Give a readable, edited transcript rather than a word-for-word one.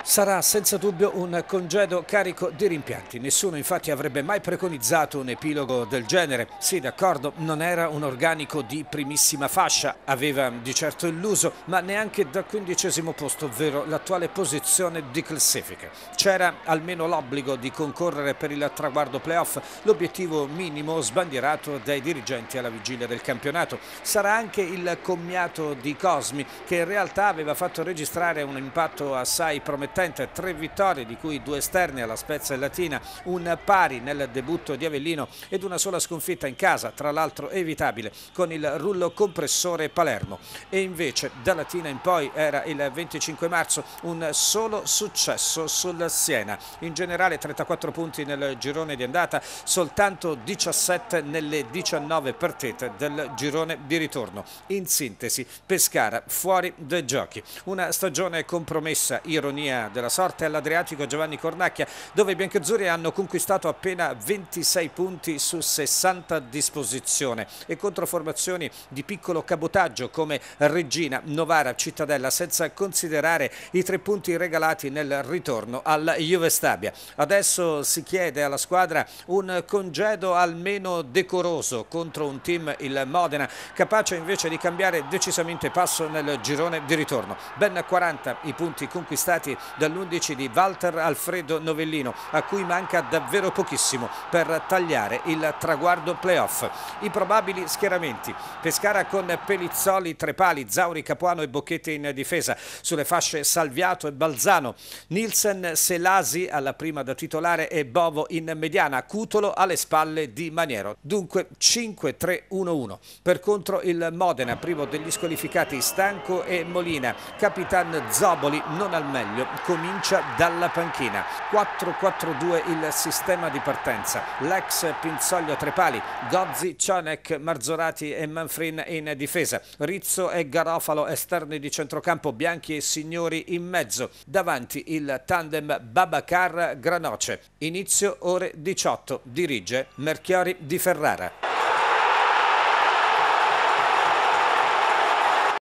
Sarà senza dubbio un congedo carico di rimpianti. Nessuno infatti avrebbe mai preconizzato un epilogo del genere. Sì, d'accordo, non era un organico di primissima fascia, aveva di certo illuso, ma neanche dal 15° posto, ovvero l'attuale posizione di classifica. C'era almeno l'obbligo di concorrere per il traguardo playoff, l'obiettivo minimo sbandierato dai dirigenti alla vigilia del campionato. Sarà anche il commiato di Cosmi, che in realtà aveva fatto registrare un impatto assai promettente. 3 vittorie, di cui 2 esterne alla Spezia e Latina, un pari nel debutto di Avellino ed una sola sconfitta in casa, tra l'altro evitabile, con il rullo compressore Palermo. E invece da Latina in poi era il 25 marzo un solo successo sul Siena. In generale 34 punti nel girone di andata, soltanto 17 nelle 19 partite del girone di ritorno. In sintesi, Pescara fuori dai giochi. Una stagione compromessa, ironia della sorte all'Adriatico Giovanni Cornacchia, dove i biancazzurri hanno conquistato appena 26 punti su 60 a disposizione e contro formazioni di piccolo cabotaggio come Reggina, Novara, Cittadella, senza considerare i 3 punti regalati nel ritorno alla Juve Stabia. Adesso si chiede alla squadra un congedo almeno decoroso contro un team, il Modena, capace invece di cambiare decisamente passo nel girone di ritorno. Ben 40 i punti conquistati dall'11 di Walter Alfredo Novellino, a cui manca davvero pochissimo per tagliare il traguardo playoff. I probabili schieramenti: Pescara con Pelizzoli, Trepali, Zauri, Capuano e Bocchetti in difesa, sulle fasce Salviato e Balzano, Nielsen, Selasi alla prima da titolare e Bovo in mediana, Cutolo alle spalle di Maniero. Dunque 5-3-1-1. Per contro il Modena, privo degli squalificati Stanco e Molina, Capitan Zoboli non al meglio, comincia dalla panchina. 4-4-2 il sistema di partenza. L'ex Pinzoglio Trepali, Gozzi, Cionek, Marzorati e Manfrin in difesa, Rizzo e Garofalo esterni di centrocampo, Bianchi e Signori in mezzo, davanti il tandem Babacar-Granoce. Inizio ore 18, dirige Melchiori di Ferrara.